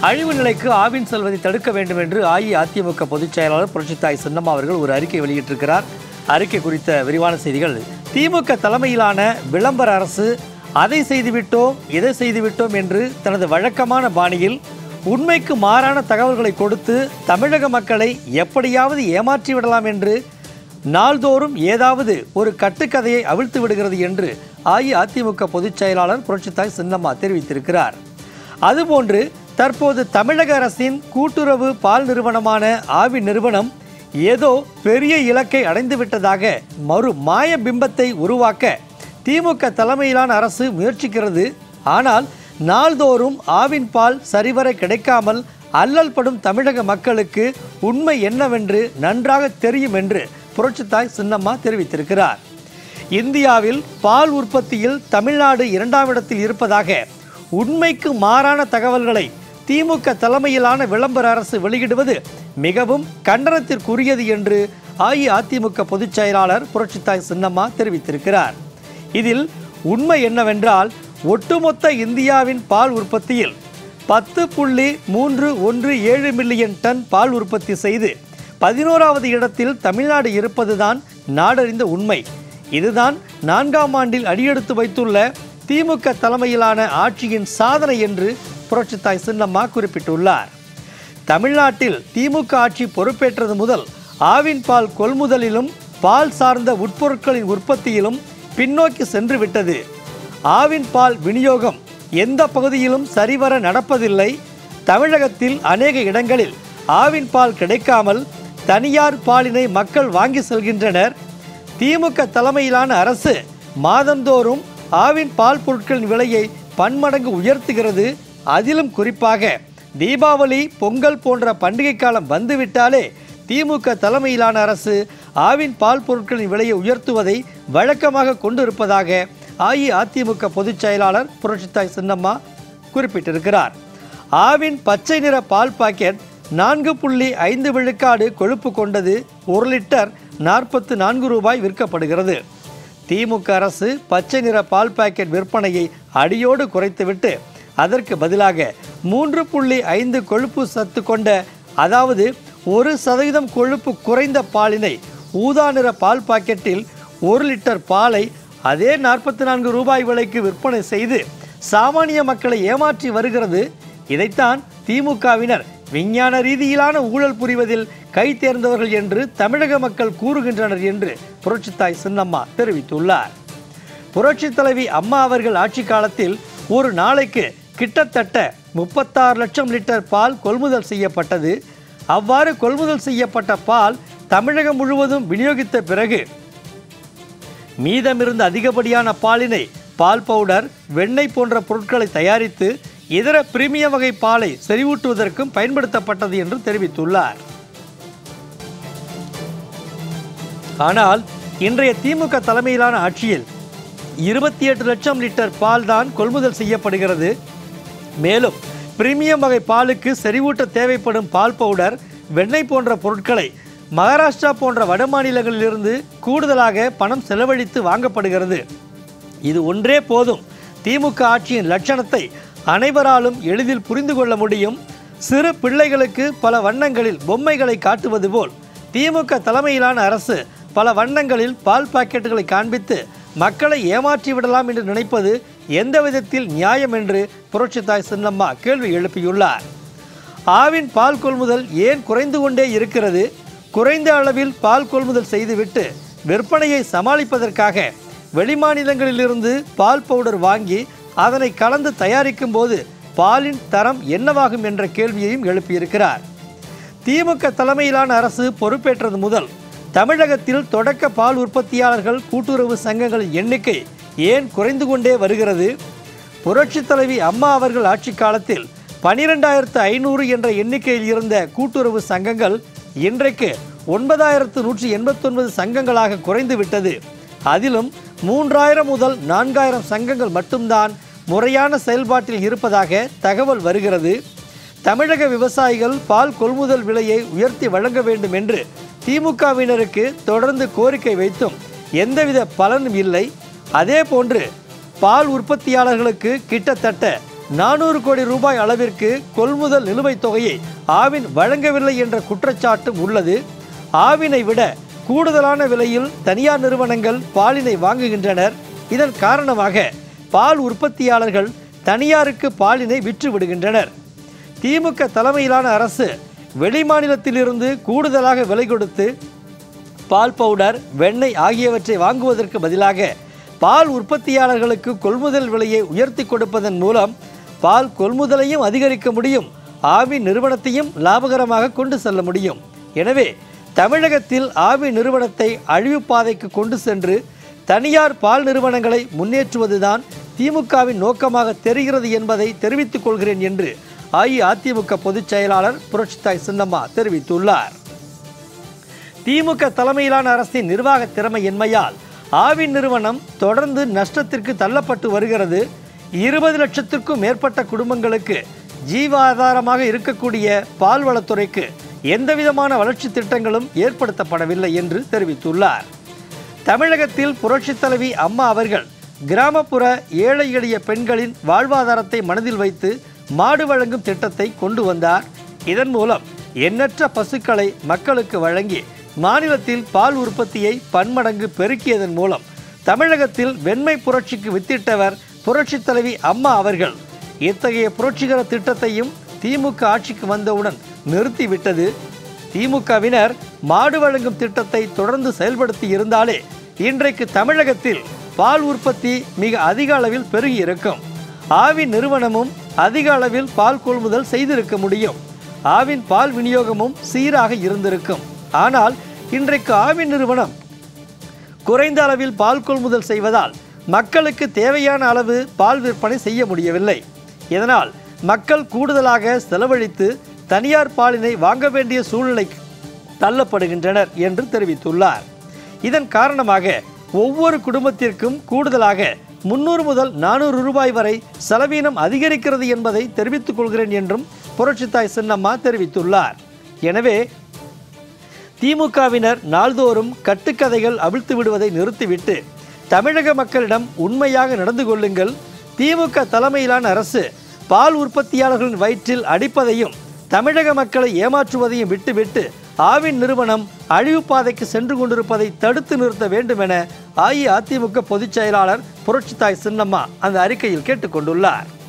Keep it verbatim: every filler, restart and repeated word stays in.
அழிவு நிலைக்கு ஆவின் செல்வதை தடுக்க வேண்டும் என்று அஇஅதிமுக பொதுச் செயலாளர் புரட்சித்தாய் சின்னம்மா அவர்கள் ஒரு அறிக்கை வெளியிட்டிருக்கிறார். அறிக்கை குறித்த விரிவான செய்திகள். திமுக தலைமையிலான விளம்பர அரசு அதை செய்துவிட்டோம் இதை செய்துவிட்டோம் என்று தனது வழக்கமான பாணியில் உண்மைக்கு மாறான தகவல்களை கொடுத்து தமிழக மக்களை எப்படியாவது ஏமாற்றி விடலாம் என்று நாள்தோறும் ஏதாவது ஒரு கட்டுக்கதையை அவிழ்த்து விடுகிறது என்று அஇஅதிமுக பொதுச் செயலாளர் புரட்சித்தாய் சின்னம்மா தெரிவித்திருக்கிறார். அதுபோன்று தற்போது தமிழக அரசின் கூட்டுறவு பால் நிறுவனமான ஆவின் நிறுவனம் ஏதோ பெரிய இலக்கை அடைந்துவிட்டதாக மறு மாய பிம்பத்தை உருவாக்க திமுக தலைமையிலான அரசு முயற்சிக்கிறது. ஆனால் நாள்தோறும் ஆவின் பால் சரிவர கிடைக்காமல் அல்லல் படும் தமிழக மக்களுக்கு உண்மை என்னவென்று நன்றாக தெரியும் என்று புரட்சித்தாய் சின்னம்மா தெரிவித்திருக்கிறார். இந்தியாவில் பால் உற்பத்தியில் தமிழ்நாடு இரண்டாம் இடத்தில் இருப்பதாக உண்மைக்கு மாறான தகவல்களை திமுக தலைமையிலான விளம்பர அரசு வெளியிடுவது மிகவும் கண்டனத்திற்குரியது என்று அஇஅதிமுக பொதுச் செயலாளர் புரட்சித்தாய் சின்னம்மா தெரிவித்திருக்கிறார். இதில் உண்மை என்னவென்றால், ஒட்டுமொத்த இந்தியாவின் பால் உற்பத்தியில் பத்து புள்ளி மூன்று ஒன்று ஏழு மில்லியன் டன் பால் உற்பத்தி செய்து பதினோராவது இடத்தில் தமிழ்நாடு இருப்பதுதான் நாடறிந்த உண்மை. இதுதான் நான்காம் ஆண்டில் அடியெடுத்து வைத்துள்ள திமுக தலைமையிலான ஆட்சியின் சாதனை என்று புரட்சித்தாய் சின்னம்மா குறிப்பிட்டுள்ளார். தமிழ்நாட்டில் திமுக ஆட்சி பொறுப்பேற்றது முதல் ஆவின் பால் கொள்முதலிலும் பால் சார்ந்த உட்பொருட்களின் உற்பத்தியிலும் பின்னோக்கி சென்று விட்டது. ஆவின் பால் விநியோகம் எந்த பகுதியிலும் சரிவர நடப்பதில்லை. தமிழகத்தில் அநேக இடங்களில் ஆவின் பால் கிடைக்காமல் தனியார் பாலினை மக்கள் வாங்கி செல்கின்றனர். திமுக தலைமையிலான அரசு மாதந்தோறும் ஆவின் பால் பொருட்களின் விலையை பன்மடங்கு உயர்த்துகிறது. அதிலும் குறிப்பாக தீபாவளி, பொங்கல் போன்ற பண்டிகை காலம் வந்துவிட்டாலே திமுக தலைமையிலான அரசு ஆவின் பால் பொருட்களின் விலையை உயர்த்துவதை வழக்கமாக கொண்டிருப்பதாக அஇஅதிமுக பொதுச் செயலாளர் புரட்சித்தாய் சின்னம்மா குறிப்பிட்டிருக்கிறார். ஆவின் பச்சை நிற பால் பாக்கெட் நான்கு புள்ளி ஐந்து விழுக்காடு கொழுப்பு கொண்டது ஒரு லிட்டர் நாற்பத்து நான்கு ரூபாய் விற்கப்படுகிறது. திமுக அரசு பச்சை நிற பால் பாக்கெட் விற்பனையை அடியோடு குறைத்துவிட்டு அதற்கு பதிலாக மூன்று புள்ளி ஐந்து கொழுப்பு சத்து கொண்ட, அதாவது ஒரு சதவீதம் கொழுப்பு குறைந்த பாலினை ஊதா நிற பால் பாக்கெட்டில் ஒரு லிட்டர் பாலை அதே நாற்பத்தி நான்கு ரூபாய் விலைக்கு விற்பனை செய்து சாமானிய மக்களை ஏமாற்றி வருகிறது. இதைத்தான் திமுகவினர் விஞ்ஞான ரீதியிலான ஊழல் புரிவதில் கை தேர்ந்தவர்கள் என்று தமிழக மக்கள் கூறுகின்றனர் என்று புரட்சித்தாய் சின்னம்மா தெரிவித்துள்ளார். புரட்சி தலைவி அம்மா அவர்கள் ஆட்சி காலத்தில் ஒரு நாளைக்கு கிட்டத்தட்ட முப்பத்தாறு லட்சம் லிட்டர் பால் கொள்முதல் செய்யப்பட்டது. அவ்வாறு கொள்முதல் செய்யப்பட்ட பால் தமிழகம் முழுவதும் விநியோகித்த பிறகு மீதமிருந்த அதிகப்படியான பாலினை பால் பவுடர், வெண்ணெய் போன்ற பொருட்களை தயாரித்து இதர பிரீமியம் வகை பாலை செறிவூட்டுவதற்கும் பயன்படுத்தப்பட்டது என்று தெரிவித்துள்ளார். ஆனால் இன்றைய திமுக தலைமையிலான ஆட்சியில் இருபத்தி எட்டு லட்சம் லிட்டர் பால் தான் கொள்முதல் செய்யப்படுகிறது. மேலும் பிரீமியம் வகை பாலுக்கு செறிவூட்ட தேவைப்படும் பால் பவுடர், வெண்ணெய் போன்ற பொருட்களை மகாராஷ்டிரா போன்ற வட மாநிலங்களிலிருந்து கூடுதலாக பணம் செலவழித்து வாங்கப்படுகிறது. இது ஒன்றே போதும் திமுக ஆட்சியின் லட்சணத்தை அனைவராலும் எளிதில் புரிந்து கொள்ள முடியும். சிறு பிள்ளைகளுக்கு பல வண்ணங்களில் பொம்மைகளை காட்டுவது போல் திமுக தலைமையிலான அரசு பல வண்ணங்களில் பால் பாக்கெட்டுகளை காண்பித்து மக்களை ஏமாற்றி விடலாம் என்று நினைப்பது எந்த விதத்தில் நியாயம் என்று புரட்சித்தாய் சின்னம்மா கேள்வி எழுப்பியுள்ளார். ஆவின் பால் கொள்முதல் ஏன் குறைந்து கொண்டே இருக்கிறது? குறைந்த அளவில் பால் கொள்முதல் செய்துவிட்டு விற்பனையை சமாளிப்பதற்காக வெளிமாநிலங்களிலிருந்து பால் பவுடர் வாங்கி அதனை கலந்து தயாரிக்கும் போது பாலின் தரம் என்னவாகும் என்ற கேள்வியையும் எழுப்பியிருக்கிறார். திமுக தலைமையிலான அரசு பொறுப்பேற்றது முதல் தமிழகத்தில் தொடக்க பால் உற்பத்தியாளர்கள் கூட்டுறவு சங்கங்களின் எண்ணிக்கை ஏன் குறைந்து கொண்டே வருகிறது? புரட்சி தலைவி அம்மா அவர்கள் ஆட்சி காலத்தில் பனிரெண்டாயிரத்து ஐநூறு என்ற எண்ணிக்கையில் இருந்த கூட்டுறவு சங்கங்கள் இன்றைக்கு ஒன்பதாயிரத்து நூற்றி எண்பத்தி ஒன்பது சங்கங்களாக குறைந்து விட்டது. அதிலும் மூன்றாயிரம் முதல் நான்காயிரம் சங்கங்கள் மட்டும்தான் முறையான செயல்பாட்டில் இருப்பதாக தகவல் வருகிறது. தமிழக விவசாயிகள் பால் கொள்முதல் விலையை உயர்த்தி வழங்க வேண்டும் என்று திமுகவினருக்கு தொடர்ந்து கோரிக்கை வைத்தும் எந்தவித பலனும் இல்லை. அதே போன்று பால் உற்பத்தியாளர்களுக்கு கிட்டத்தட்ட நானூறு கோடி ரூபாய் அளவிற்கு கொள்முதல் நிலுவைத் தொகையை ஆவின் வழங்கவில்லை என்ற குற்றச்சாட்டும் உள்ளது. ஆவினை விட கூடுதலான விலையில் தனியார் நிறுவனங்கள் பாலினை வாங்குகின்றனர். இதன் காரணமாக பால் உற்பத்தியாளர்கள் தனியாருக்கு பாலினை விற்று விடுகின்றனர். திமுக தலைமையிலான அரசு வெளிமாநிலத்திலிருந்து கூடுதலாக விலை கொடுத்து பால் பவுடர், வெண்ணெய் ஆகியவற்றை வாங்குவதற்கு பதிலாக பால் உற்பத்தியாளர்களுக்கு கொள்முதல் விலையை உயர்த்தி கொடுப்பதன் மூலம் பால் கொள்முதலையும் அதிகரிக்க முடியும், ஆவி நிறுவனத்தையும் லாபகரமாக கொண்டு செல்ல முடியும். எனவே தமிழகத்தில் ஆவி நிறுவனத்தை அழிவுப்பாதைக்கு கொண்டு சென்று தனியார் பால் நிறுவனங்களை முன்னேற்றுவதுதான் திமுகவின் நோக்கமாக தெரிகிறது என்பதை தெரிவித்துக் கொள்கிறேன் என்று அஇஅதிமுக பொதுச் செயலாளர் புரட்சித்தாய் சின்னம்மா தெரிவித்துள்ளார். திமுக தலைமையிலான அரசின் நிர்வாக திறமையின்மையால் ஆவின் நிறுவனம் தொடர்ந்து நஷ்டத்திற்கு தள்ளப்பட்டு வருகிறது. இருபது லட்சத்திற்கும் மேற்பட்ட குடும்பங்களுக்கு ஜீவாதாரமாக இருக்கக்கூடிய பால்வளத்துறைக்கு எந்தவிதமான வளர்ச்சி திட்டங்களும் ஏற்படுத்தப்படவில்லை என்று தெரிவித்துள்ளார். தமிழகத்தில் புரட்சித் தலைவி அம்மா அவர்கள் கிராமப்புற ஏழை எளிய பெண்களின் வாழ்வாதாரத்தை மனதில் வைத்து மாடு வழங்கும் திட்டத்தை கொண்டு வந்தார். இதன் மூலம் எண்ணற்ற பசுக்களை மக்களுக்கு வழங்கி மாநிலத்தில் பால் உற்பத்தியை பன்மடங்கு பெருக்கியதன் மூலம் தமிழகத்தில் வெண்மை புரட்சிக்கு வித்திட்டவர் புரட்சித் தலைவி அம்மா அவர்கள். இத்தகைய புரட்சிகர திட்டத்தையும் திமுக ஆட்சிக்கு வந்தவுடன் நிறுத்திவிட்டது. திமுகவினர் மாடு வழங்கும் திட்டத்தை தொடர்ந்து செயல்படுத்தி இருந்தாலே இன்றைக்கு தமிழகத்தில் பால் உற்பத்தி மிக அதிக அளவில் பெருகி இருக்கும். ஆவின் நிறுவனமும் அதிக அளவில் பால் கொள்முதல் செய்திருக்க முடியும். ஆவின் பால் விநியோகமும் சீராக இருந்திருக்கும். ஆனால் இன்றைக்கு ஆவின் நிறுவனம் குறைந்த அளவில் பால் கொள்முதல் செய்வதால் மக்களுக்கு தேவையான அளவு பால் விற்பனை செய்ய முடியவில்லை. இதனால் மக்கள் கூடுதலாக செலவழித்து தனியார் பாலினை வாங்க வேண்டிய சூழ்நிலைக்கு தள்ளப்படுகின்றனர் என்று தெரிவித்துள்ளார். இதன் காரணமாக ஒவ்வொரு குடும்பத்திற்கும் கூடுதலாக முன்னூறு முதல் நானூறு ரூபாய் வரை செலவீனம் அதிகரிக்கிறது என்பதை தெரிவித்துக் கொள்கிறேன் என்றும் புரட்சித்தாய் சின்னம்மா தெரிவித்துள்ளார். எனவே திமுகவினர் நாள்தோறும் கட்டுக்கதைகள் அவிழ்த்து விடுவதை நிறுத்திவிட்டு தமிழக மக்களிடம் உண்மையாக நடந்து கொள்ளுங்கள். திமுக தலைமையிலான அரசு பால் உற்பத்தியாளர்களின் வயிற்றில் அடிப்பதையும் தமிழக மக்களை ஏமாற்றுவதையும் விட்டுவிட்டு ஆவின் நிறுவனம் அழிவுப்பாதைக்கு சென்று கொண்டிருப்பதை தடுத்து நிறுத்த வேண்டும் என அஇஅதிமுக பொதுச் செயலாளர் புரட்சித்தாய் சின்னம்மா அந்த அறிக்கையில் கேட்டுக்கொண்டுள்ளார்.